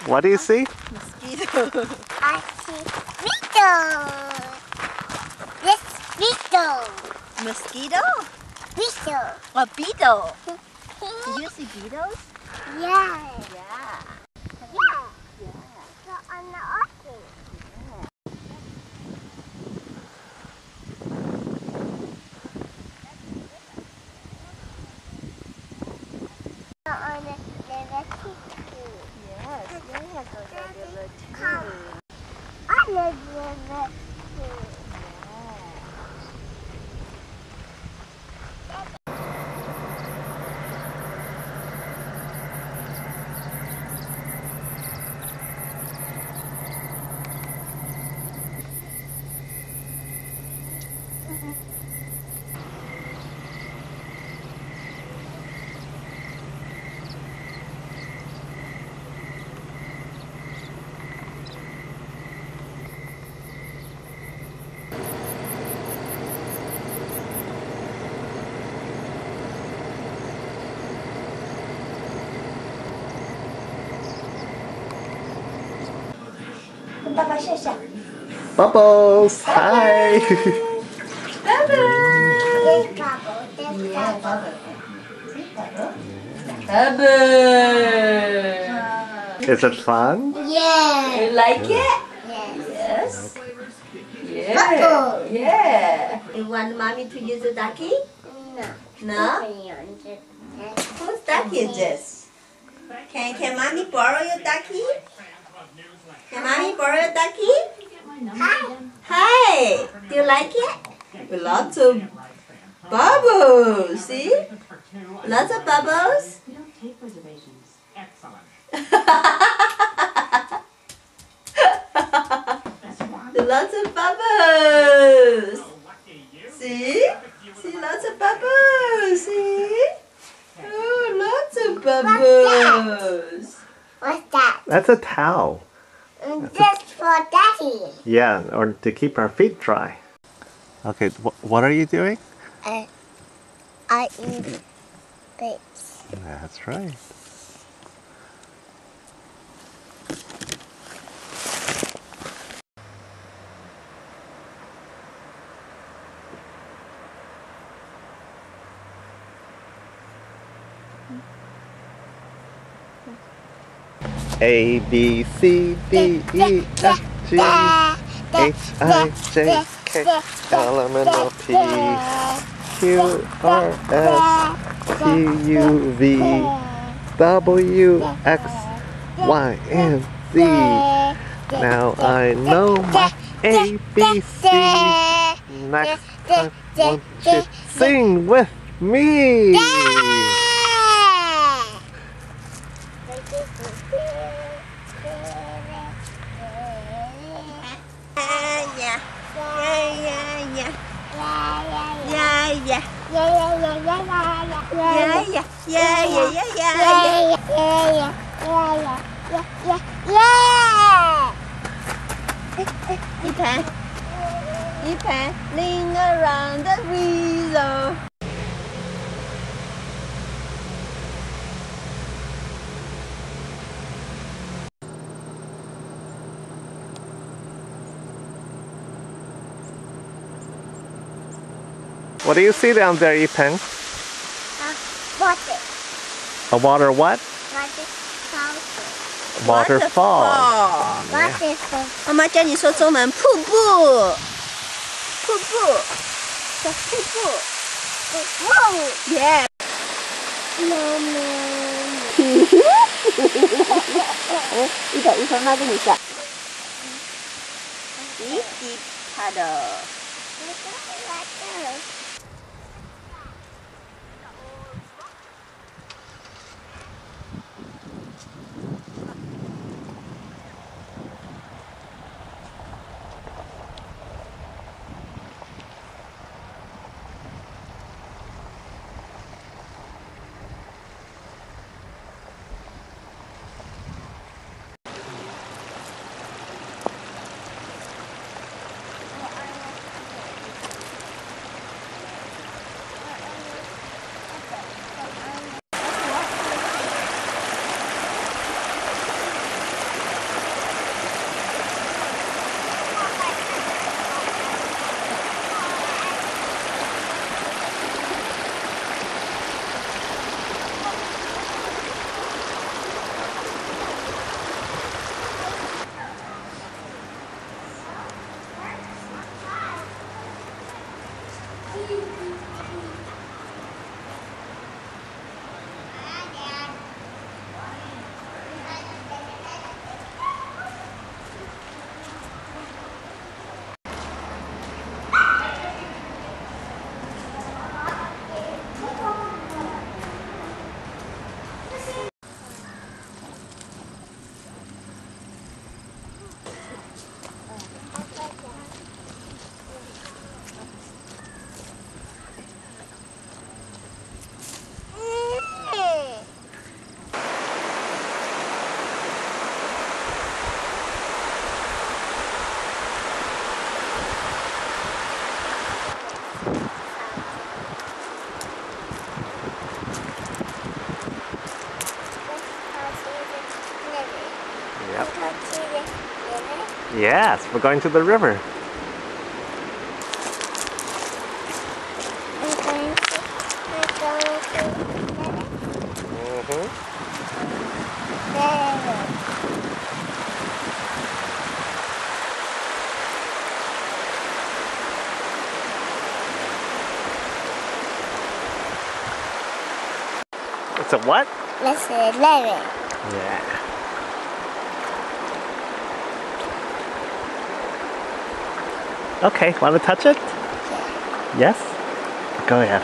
What do you see? Mosquito. I see beetle. This beetle. Mosquito? Beetle. A beetle. Did you see beetles? Yeah. Yeah. Yeah. So on the ocean. On the river too. Yes, yes, on the river too. Come. On the river too. Bubbles! Hi! Is it fun? Yeah. You like it? Yes. Yes. Yeah. Yeah. You want mommy to use a ducky? No. No? Whose ducky is this? Can mommy borrow your ducky? Can mommy borrow your ducky? Hi. Hi. Do you like it? Lots of bubbles. See? Lots of bubbles. We don't take reservations. Excellent. Lots of bubbles. See? See, lots of bubbles. See? Oh, lots of bubbles. What's that? That's a towel. Just for Daddy. Yeah, or to keep our feet dry. Okay, what are you doing? I eat grapes. That's right. A, B, C, D, E, F, G, H, I, J, K, L, M, N, O, P, Q, R, S, T, U, V, W, X, Y, and Z. Now I know my ABCs. Next time, won't you sing with me? Ipan, ring around the wheel. What do you see down there, Ipan? Water. A water what? Waterfall. Waterfall. 妈妈教你说中文，瀑布，瀑布，小瀑布。 Whoa. Yeah. Mommy. 一会儿妈给你下。滴滴它的。 Mommy. Yep. Go to the river. Yes, we're going to the river. We're going to the river. It's a what? Let's see, river. Yeah. Okay, want to touch it? Yes? Go ahead.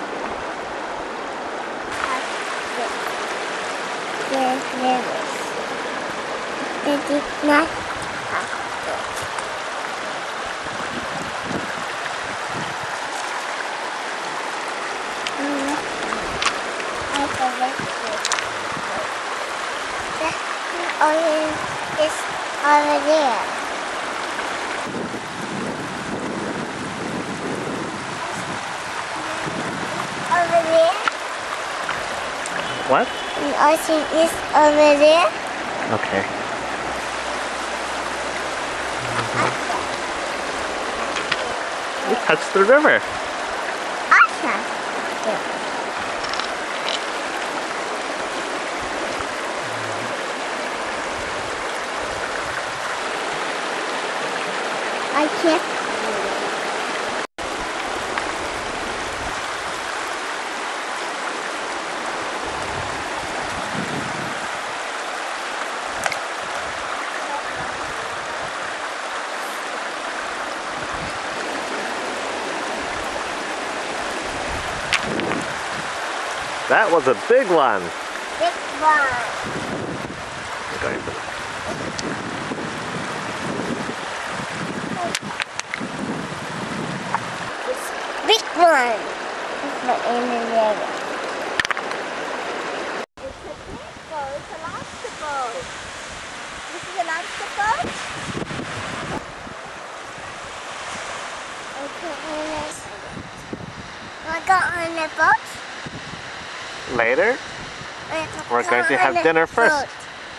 The rivers. They did not touch it. I forget it. The orange is over there. Over there. What? The ocean is over there. Okay. We touched the river. Awesome. I can't. That was a big one. Big one. We're going to Big one. But in the river. It's a lobster boat. This is a lobster boat. We'll go on the boat. Later, we're going to have dinner first.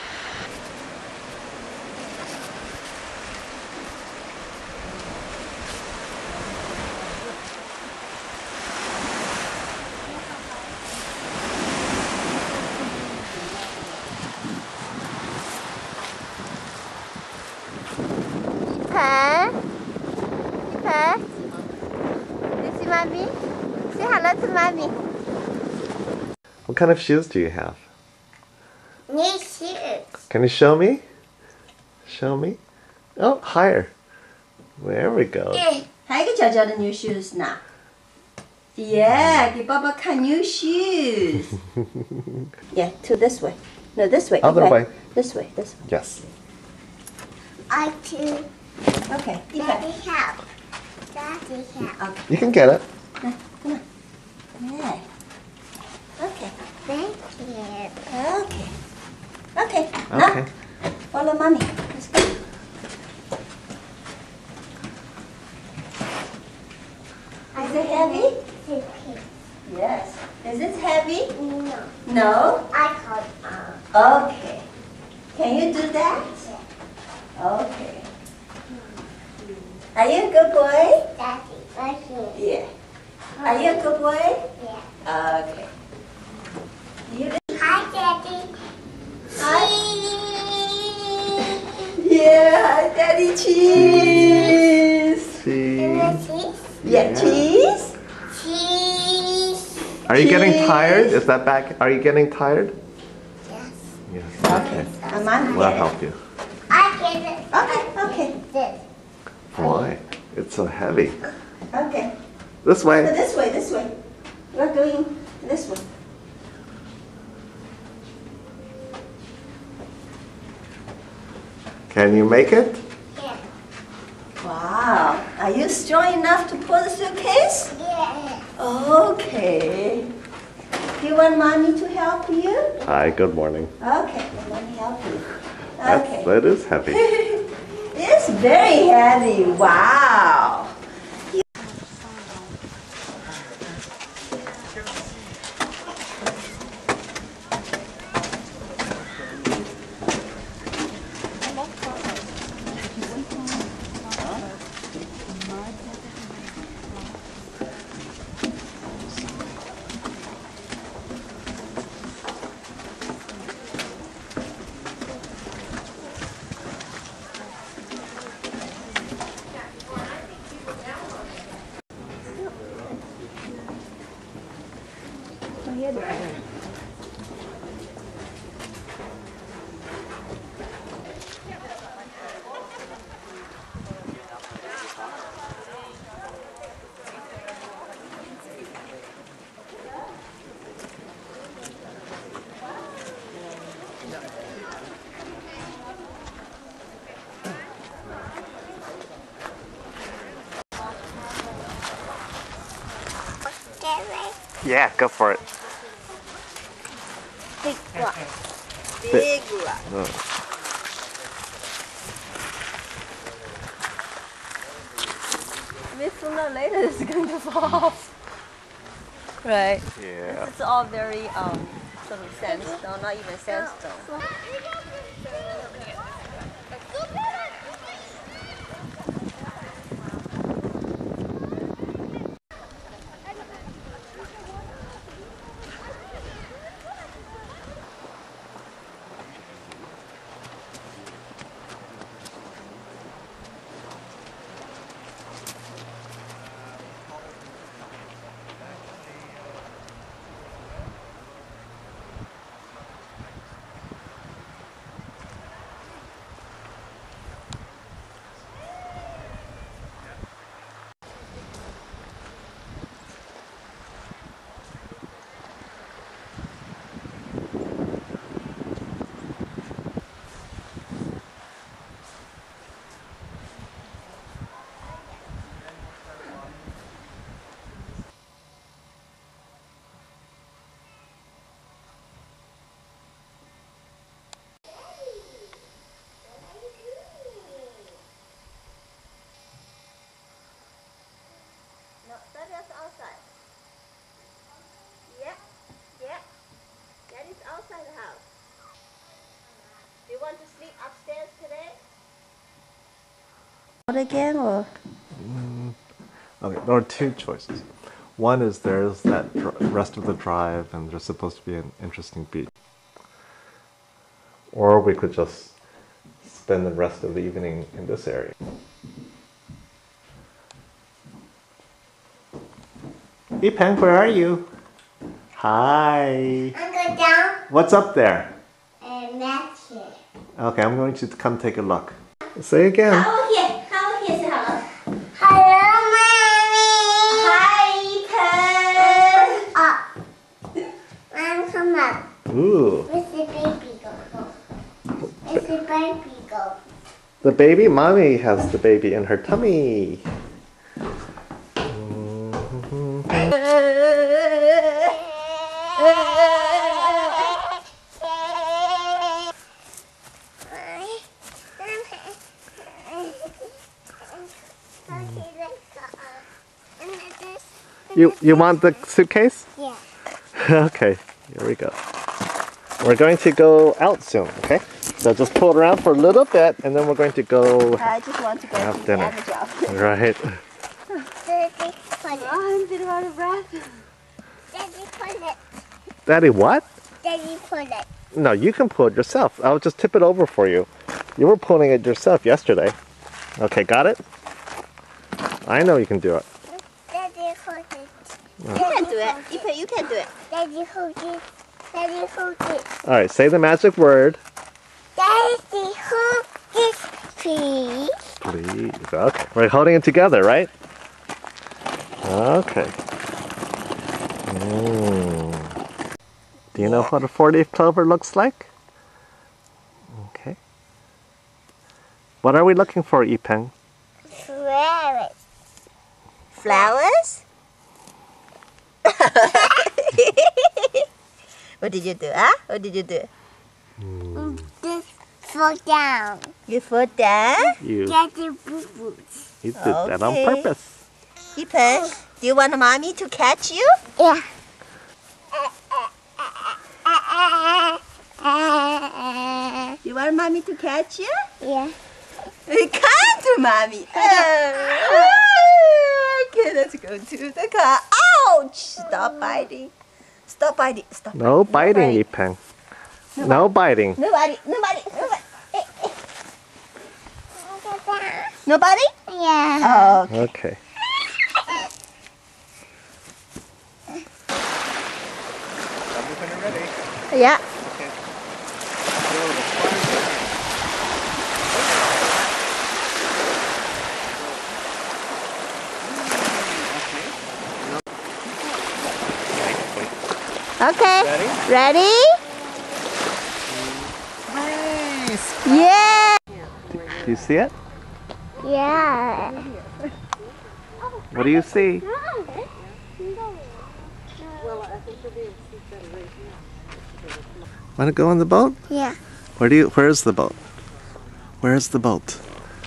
Huh? Huh? You see mommy? Say hello to mommy. What kind of shoes do you have? New shoes. Can you show me? Show me. Oh, higher. There we go. 还有一个小小的 new shoes 呢。Yeah, 给爸爸看 new shoes. Yeah, to this way. No, this way. Other way. This way, this way. Yes. I too. Okay, Daddy help. Daddy help. You can get it. Come on. Yeah. Okay. Thank you. Okay. Okay. Now, Okay. follow mommy. Let's go. Is it heavy? Yes. Is it heavy? No. No? I hold on. Okay. Can you do that? Okay. Are you a good boy? Daddy, right here. Yeah. Are you a good boy? Yeah. Okay. You Hi, Daddy. Yeah, hi, Daddy cheese. Cheese. Yeah, cheese. Cheese. Are you getting Cheese. tired? Is that back? Are you getting tired? Yes. Yes. Okay. Mom, We'll help you. I get it. Okay, okay. This. Why? It's so heavy. Okay. This So way. this way, this way. We're going this way. Can you make it? Yeah. Wow. Are you strong enough to pull the suitcase? Yeah. Okay. Do you want mommy to help you? Hi, good morning. Okay, let me help you. Okay. That is heavy. It's very heavy. Wow. Yeah, go for it. Big rock. Big rock. Oh. Maybe sooner or later it's going to fall off. Right. Yeah. This is all very sort of sandstone, not even sandstone. No, that is outside. Yeah, yeah. That is outside the house. Do you want to sleep upstairs today? What again, or? Okay, there are two choices. One is there's that rest of the drive and there's supposed to be an interesting beach. Or we could just spend the rest of the evening in this area. Hey Peng, where are you? Hi. I'm going down What's up there? and match it. Okay, I'm going to come take a look. Say again. Over here. Come over here, say hello. Hello, Mommy. Hi, Pen. Up. Mom, come up. Ooh. Where's the baby go? Where's the baby go? The baby? Mommy has the baby in her tummy. You want the suitcase? Yeah. Okay, here we go. We're going to go out soon, okay? So just pull it around for a little bit and then we're going to go I just want to go have to dinner. the job. Right. Daddy, put it. I'm a bit out of breath. Daddy, put it. Daddy, what? Daddy, put it. No, you can pull it yourself. I'll just tip it over for you. You were pulling it yourself yesterday. Okay, got it? I know you can do it. Daddy, put it. You can do it. You can do it. Daddy, hold it. Daddy, hold it. All right, say the magic word. Daddy, hold it, please. Please. Okay. We're holding it together, right? Okay. Do you know what a 4-leaf clover looks like? Okay. What are we looking for, Yipeng? Flowers. Flowers? What did you do? Huh? What did you do? Just fall down. You fall down? You Daddy, boo-boo. did that on Okay. purpose. Ipen, do you want mommy to catch you? Yeah. You want mommy to catch you? Yeah. Come to mommy. Okay, let's go to the car. Ouch! Stop biting. Stop biting. Stop. No biting, Yipeng. No biting. Nobody. Nobody? Yeah. Oh, okay. Okay. When you're ready. Yeah. Okay. Okay. Ready? Ready? Nice. Yeah. Do you see it? Yeah. What do you see? Want to go on the boat? Yeah. Where's the boat? Where's the boat?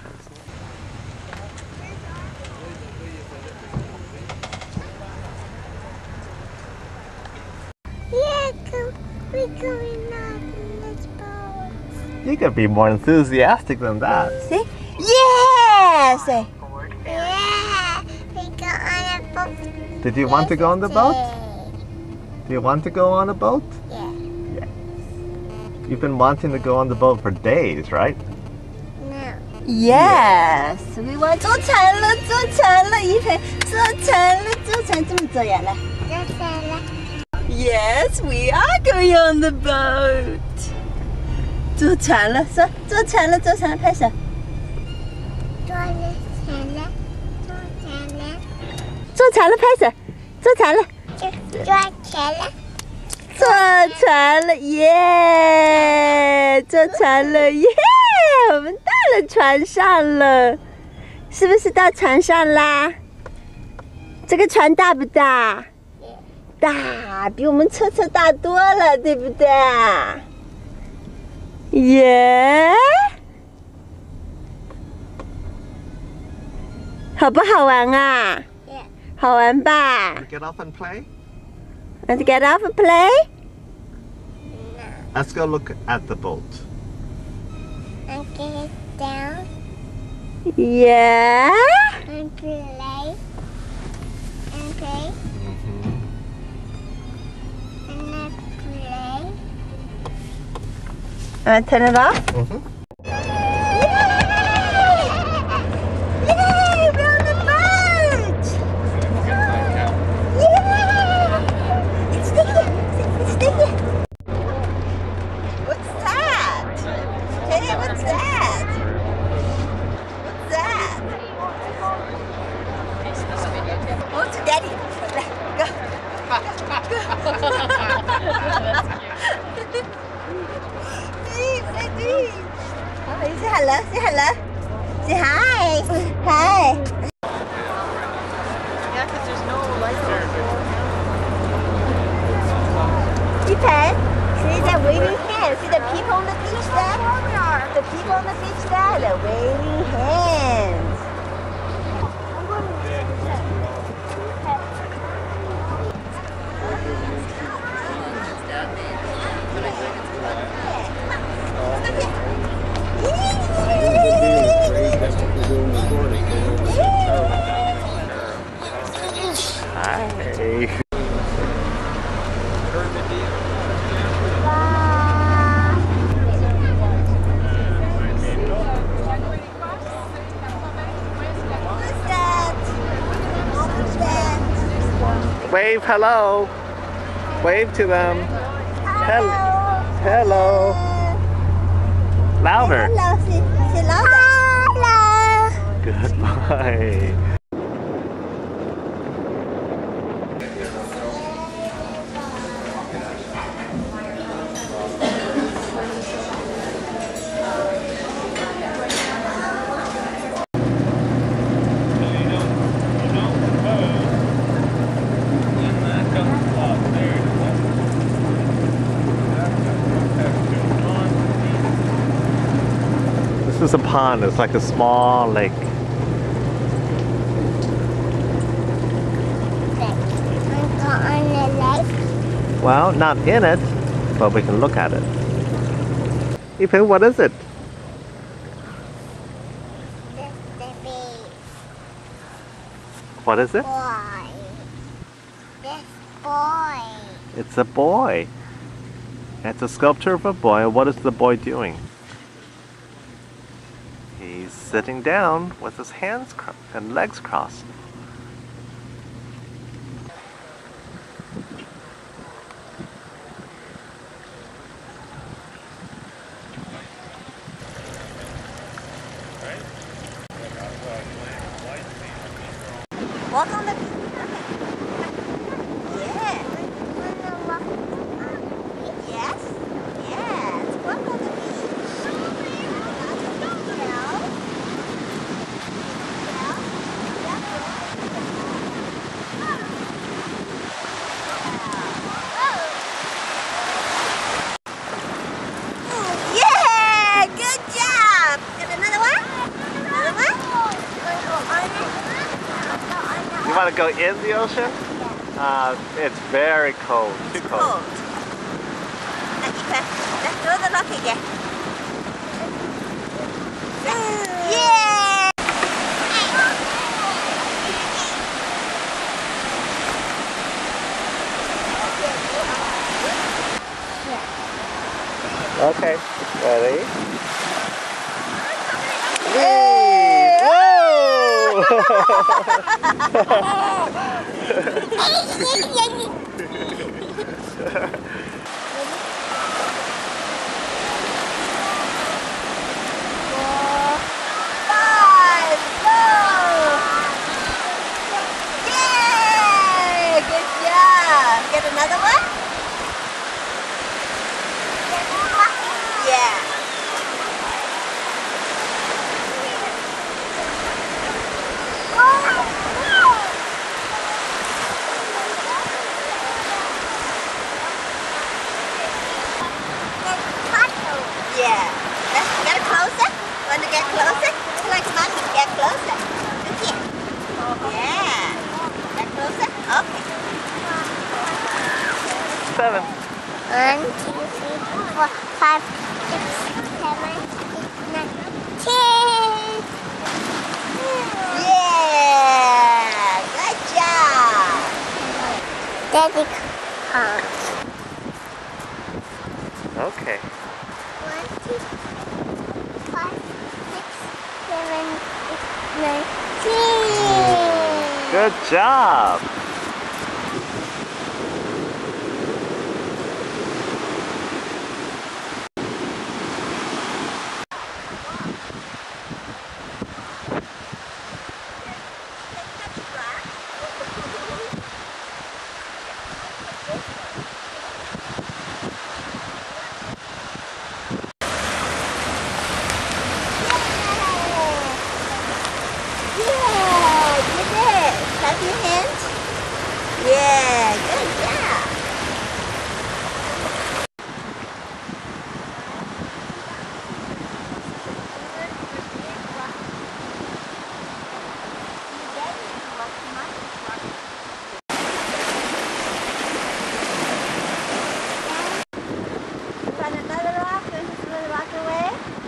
Yeah, we're going on this boat. You could be more enthusiastic than that. Say, yeah! Say, Yeah, we go on a boat. Did you want to go on the boat? Do you want to go on a boat? Yeah. You've been wanting to go on the boat for days, right? No. yes, we want 坐船了，坐船了，一培，坐船了，坐船，这么走呀，来。 Just Yes, we are going on the boat. 坐船了，说坐船了，坐船了，拍手。坐船了，拍手。坐船了，坐船了，耶！坐船了，耶！我们到了船上了，是不是到船上啦？这个船大不大？大，比我们车大多了，对不对？耶！好不好玩啊？ Yeah. 好玩吧 Get off and play? Want to get off and play? Let's go look at the boat. And get down Yeah. and play. And play. And then play. Turn it off. Yay! We're on the boat! Yeah! It's sticky! It's sticky! What's that? Hey, what's that? What's that? Oh, to Daddy! Go! Hey, what are you doing? Oh, you say hello? Say hello? Say hi! Hi! Yeah, because there's no lights on. Ethan, see that waving hand? See the people on the beach there? The people on the beach there, they're waving hands. Hi. Wave hello. Wave to them. Hello. Hello. Louder. Hello, say louder. Hello. Goodbye. This is a pond. It's like a small lake. On the lake. Well, not in it, but we can look at it. Ethan, what is it? This the bee. What is it? Boy. This boy. It's a boy. It's a sculpture of a boy. What is the boy doing? He's sitting down with his hands and legs crossed. Walk on the Yeah. Yes. Yes. Walk on the beach. want to go in the ocean? It's very cold. Too cold. Let's throw the rock again. Yeah! Okay, ready? Hey! Whoa! Get another one? Yeah. Yeah. Let's get closer. Want to get closer? Like mommy, get closer. Look here. Yeah. Get closer? Okay. 7. 1, 2, 3, 4, 5, 6, 7, 8, 9, 10. Yeah. Good job. Daddy count. Okay. 1, 2, 5, 6, 7, 8, 9, 10. Good job. Clap your hands. Yeah, good job. Find another rock and just throw the rock away.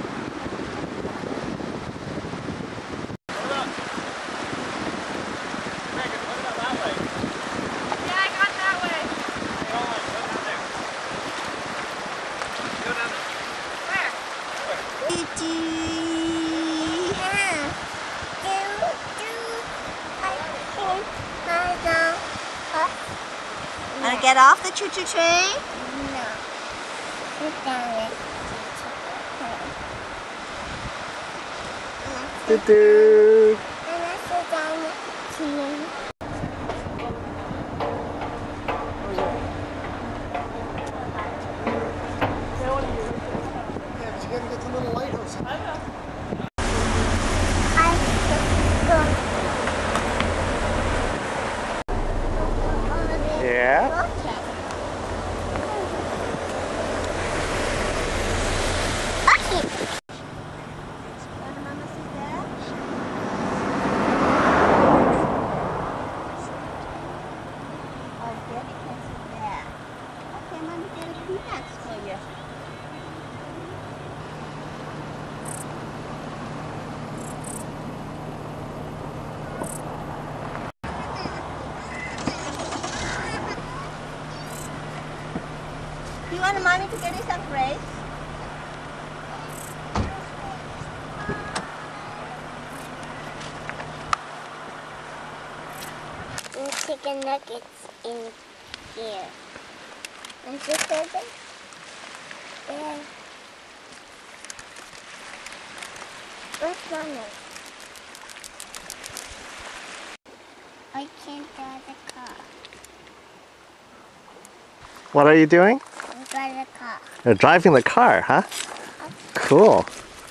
Want to get off the choo-choo train? No. Sit down. Do-do. And I sit down. Yeah. You want mommy to get you some grapes? Chicken nuggets in here. And you said it? Yeah. What's mommy? I can't drive the car. What are you doing? I drive the car. You're driving the car, huh? Cool.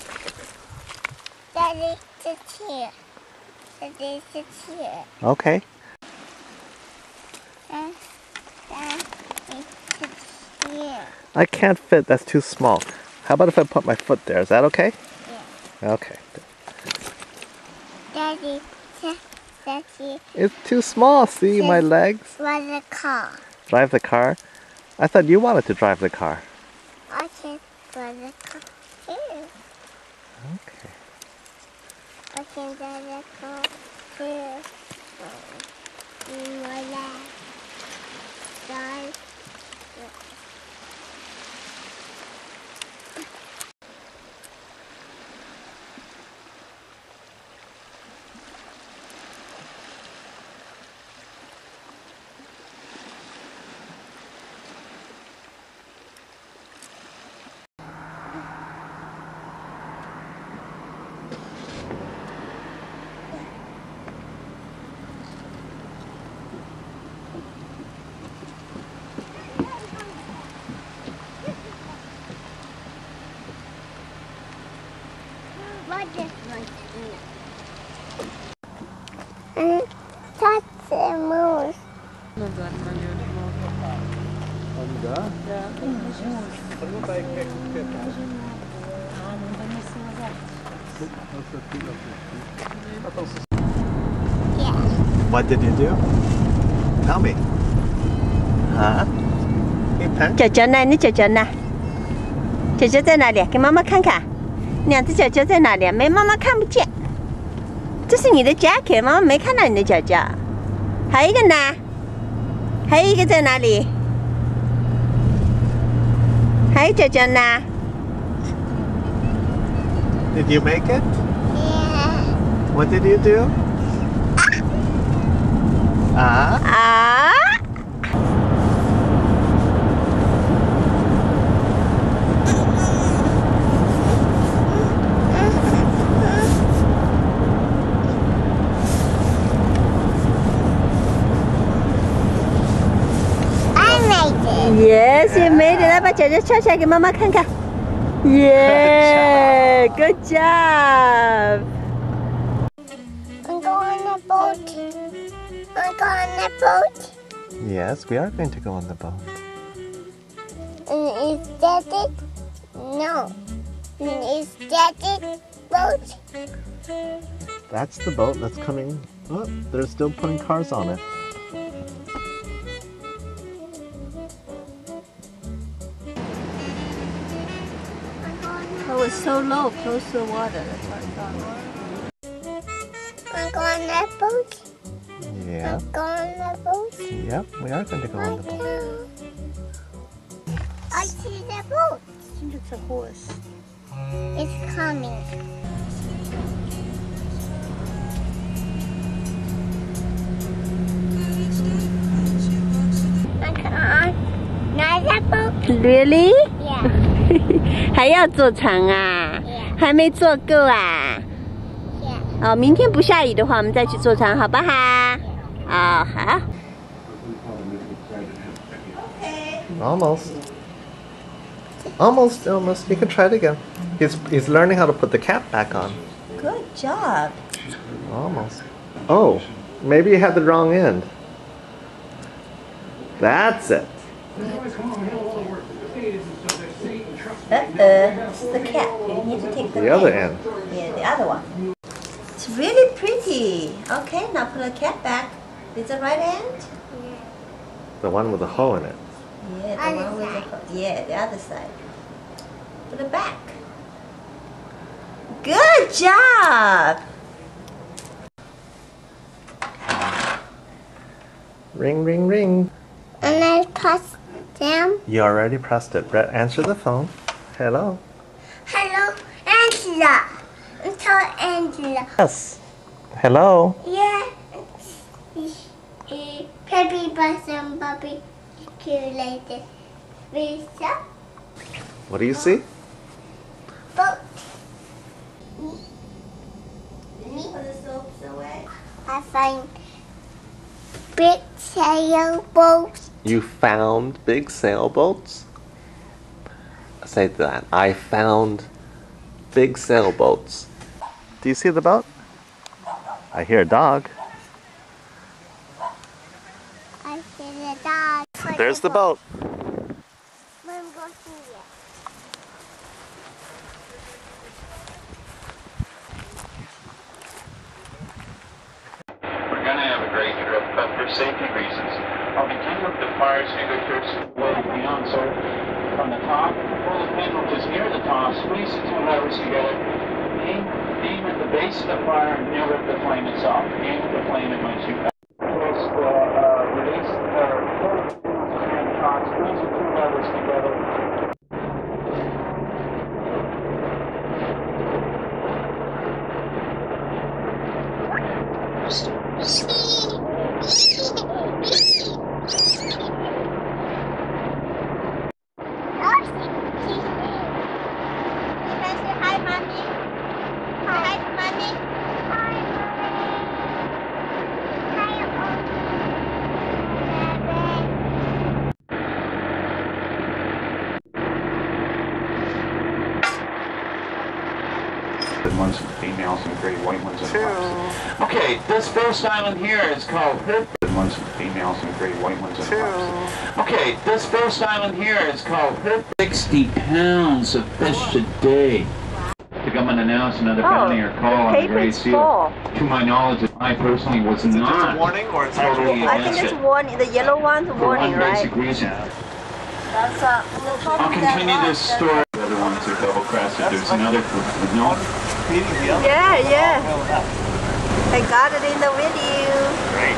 Daddy sits here. Daddy sits here. Okay. And Daddy sits here. I can't fit. That's too small. How about if I put my foot there? Is that okay? Yeah. Okay. Daddy sits Daddy, It's too small. See my legs? drive the car. Drive the car? I thought you wanted to drive the car. I can drive the car too. Okay. I can drive the car too. In my leg. Drive. What is one? Touch the moose. Yeah. What did you do? Tell me. Huh? Hey, Pen? 脚脚呢？你脚脚呢？脚脚在哪里？给妈妈看看，两只脚脚在哪里？没，妈妈看不见。这是你的 jacket， 妈妈没看到你的脚脚。还有一个呢？还有一个在哪里？还有脚脚呢？ Did you make it? Yeah. What did you do? Ah? 啊！ I made it. Yes, you made it. 来把脚脚翘起来给妈妈看看。Yeah, good job. I'm going on a boat. I'm going on a boat. Yes, we are going to go on the boat. And is that it? No. And is that it? Boat? That's the boat that's coming. Oh, they're still putting cars on it. Oh, it's so low, close to the water. That's why it's on. I'm going on a boat. Yeah. I'm going on a boat. Yep, we are going to go on the boat. I see the boat. It's a horse. It's coming. Another boat? Really? Yeah. 还要坐船啊？ Yeah. 还没坐够啊？ Yeah. 哦，明天不下雨的话，我们再去坐船，好不好？哦，好。 Almost. Almost, almost. You can try it again. He's learning how to put the cap back on. Good job. Almost. Oh, maybe you had the wrong end. That's it. It's the cap. You need to take The other end. Yeah, the other one. It's really pretty. Okay, now put the cap back. Is the right end? The one with the hole in it. Yeah, the Other one with side. the yeah, the other side. Put it back. Good job. Ring, ring, ring. And I press them. You already pressed it. Brett, answer the phone. Hello. Hello, Angela. Tell Angela. Yes. Hello. Yeah. Peppy bus and Bobby later. Lisa. What do you see? Boat. Put the soaps away. I find big sailboats. You found big sailboats? Say that. I found big sailboats. Do you see the boat? I hear a dog. I see the dog. There's the boat. Let me go see it. race the fire and never the flame itself. Aim the flame and might shoot back. Release and cocks. Squeeze the two levers together. Hi, Mommy. Hi, Mommy. Hi, Red ones and females and gray white ones and pups. Okay, this first island here is called Red ones and females and gray white ones and pups. Okay, this first island here is called 60 pounds of fish a day. To come and announce another bounty or call on the Great Seal. To my knowledge, I personally was not. Just a warning or it's totally I think it's warning. The yellow one's warning, for one right? basic reason. That's I'll continue this story. The other ones are double crested. There's another no. Yeah. I got it in the video. Great.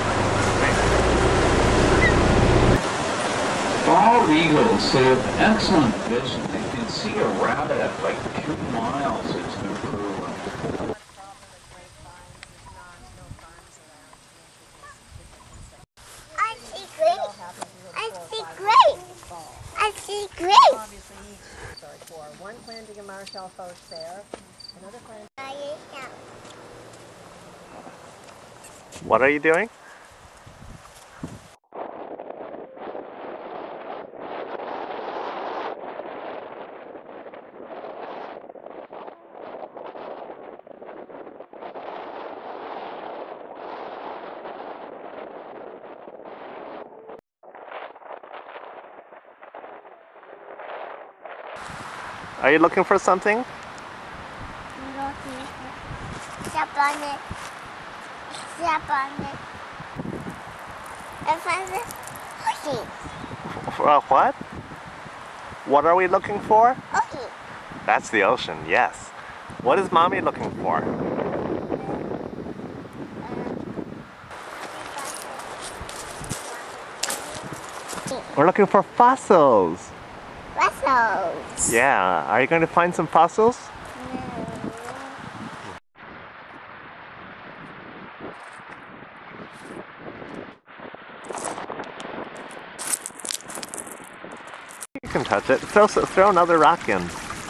Bald eagles, they have excellent vision. They can see a rabbit at like 2 miles. It's been proven. I see grapes. I see grapes. I see grapes. One planting a Marshall Foch there, another planting. What are you doing? Are you looking for something? Step on it. Step on it. I find this hockey. What? What are we looking for? Hockey. That's the ocean, yes. What is Mommy looking for? We're looking for fossils. Fossils. Yeah, are you going to find some fossils? You can touch it. Throw another rock in.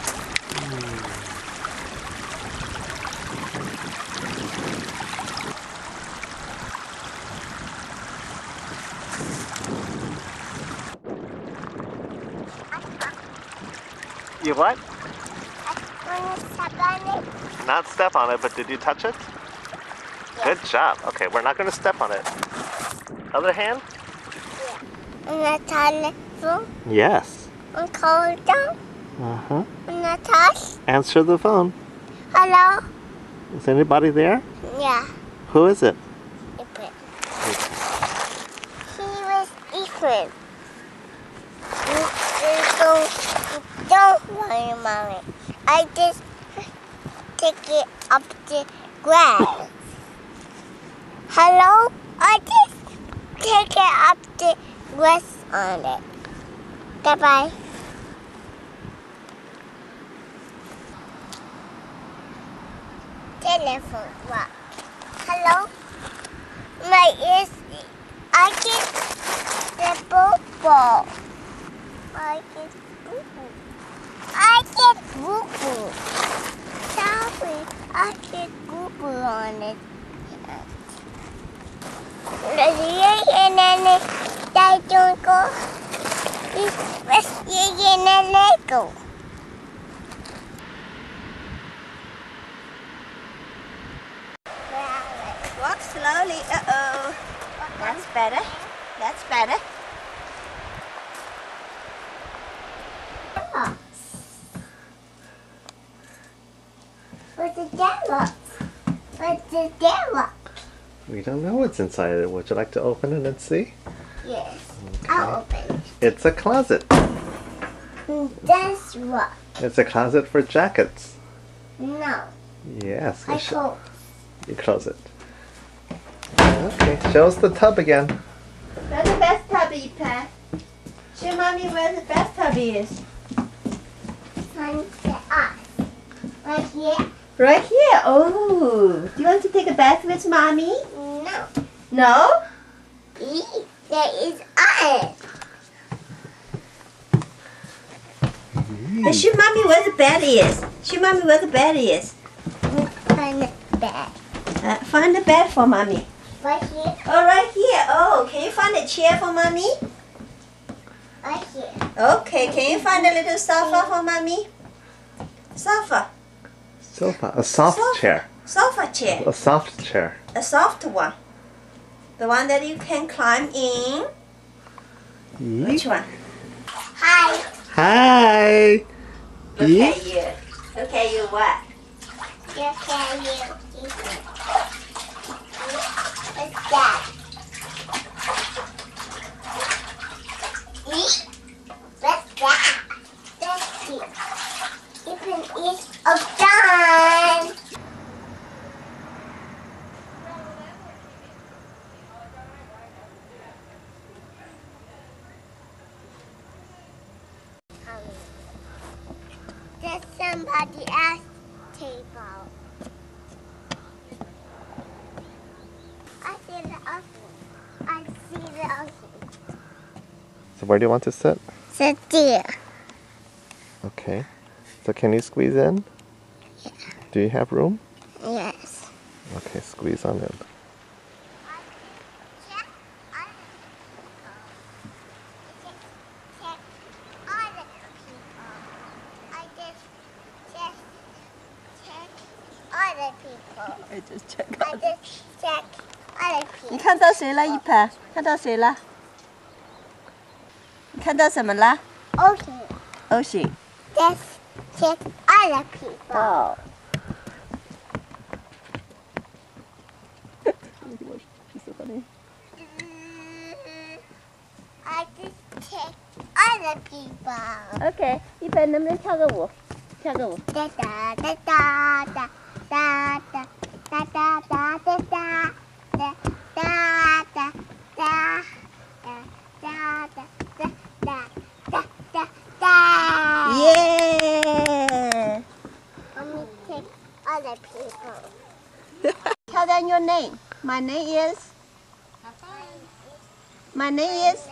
You what? I want to step on it. Not step on it, but did you touch it? Good job. Okay, we're not going to step on it. Other hand? On the telephone. Yes. On cold. Uh-huh. On the touch. Answer the phone. Hello. Is anybody there? Yeah. Who is it? Ethan. He was Ethan. Don't worry, Mommy. I just take it up the grass. Hello? I just take it up the grass on it. Goodbye. Telephone rock. Hello? My ears. I get the ball. I get boo-boo. I get boo-boo. Sorry, I get boo-boo on it. And then they don't go. And they go. Walk slowly. Uh-oh. That's better. That's better. What's the devil? What's the devil? We don't know what's inside it. Would you like to open it and see? Yes. Okay. I'll open it. It's a closet. That's what? It's a closet for jackets. No. Yes. I close. You close it. Okay, show us the tub again. Where's the bathtub, Ipan? Show mommy where the bathtub is. Find the us. Right here. Right here. Oh, do you want to take a bath with mommy? No. No? There is us. Then show mommy where the bed is. Show mommy where the bed is. Find the bed. Find the bed for mommy. Right here. Oh, right here. Oh, can you find a chair for mommy? Right here. Okay, can you find a little sofa for mommy? Sofa. Sofa. A soft Sofa. chair. Sofa chair. A soft chair. A soft one. The one that you can climb in. Which one? Hi. Hi. Look at you. Look at you what? Look at you. What's that? What's that? That's it. You can eat a done. There's somebody else's table. I see the ocean. I see the ocean. So where do you want to sit? Sit there. Okay. So can you squeeze in? Yeah. Do you have room? Yes. Okay, squeeze on in. I just check I just check other 你 people. 看到谁了，一盘？看到谁了？你看到什么了 Okay. ？Ocean。 Just check other people. 哦。 I just check other people. OK，一盘能不能跳个舞？跳个舞。 Da da da da da da da da da da da da da da da da da da da. 耶！ Let me check other people. Tell them your name. My name is. My name is.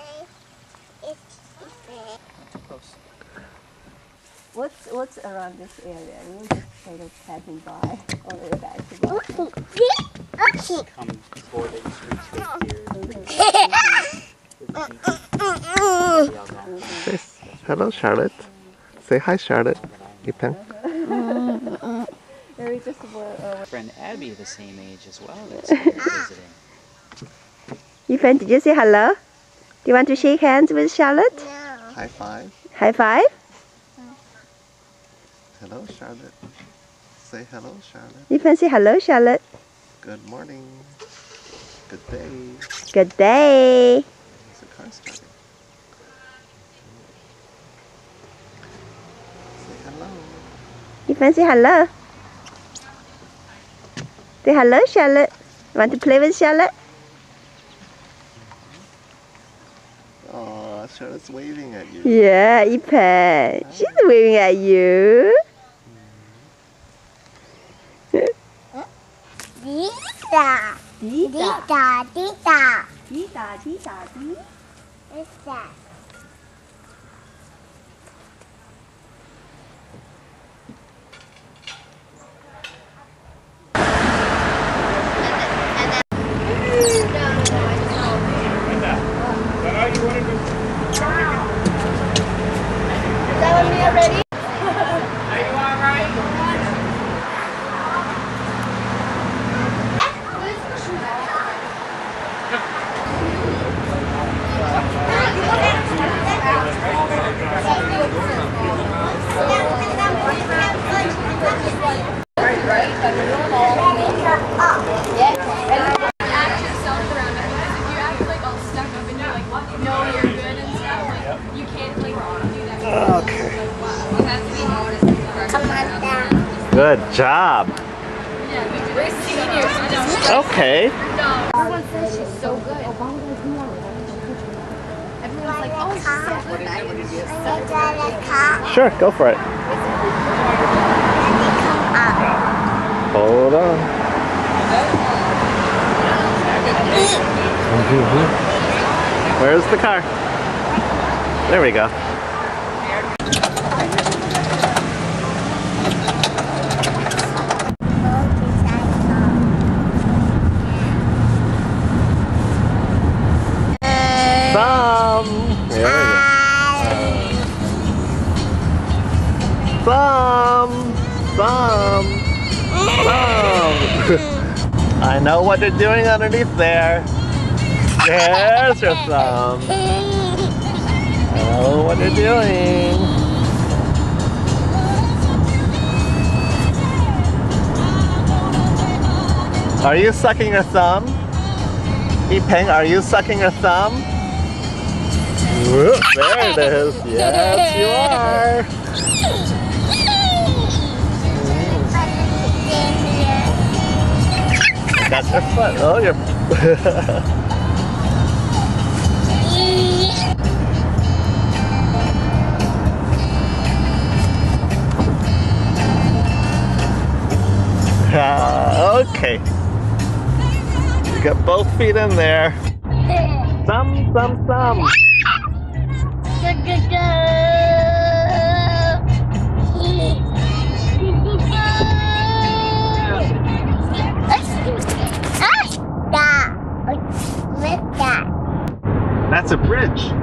What's around this area? We're just sort of passing by on the way back to Boston. Okay. Come before they reach here. Say hello, Charlotte. Say hi, Charlotte. Ipan. We just were. Friend Abby, the same age as well, that's here visiting. Ethan, did you say hello? Do you want to shake hands with Charlotte? No. High five. High five? Hello, Charlotte. Say hello, Charlotte. Ethan, say hello, Charlotte. Good morning. Good day. Good day. There's a car starting. Say hello. Ethan, say hello. Say hello, Charlotte. Want to play with Charlotte? Oh, Charlotte's waving at you. Yeah, Ethan. She's waving at you. Dita. Dita. Dita. What's that? Okay. Good job. Okay. Everyone says she's so good. Everyone's like, oh, she's so good. Sure, go for it. Hold on. Where's the car? There we go. Thumb! There we go. Thumb! Thumb! Thumb! I know what they're doing underneath there. There's your thumb. I know what they're doing. Are you sucking your thumb? Peng, are you sucking your thumb? Whoop, there it is. Yes, you are. That's your foot. Oh, your. Okay. You got both feet in there. Thumb, thumb, thumb. That's a bridge.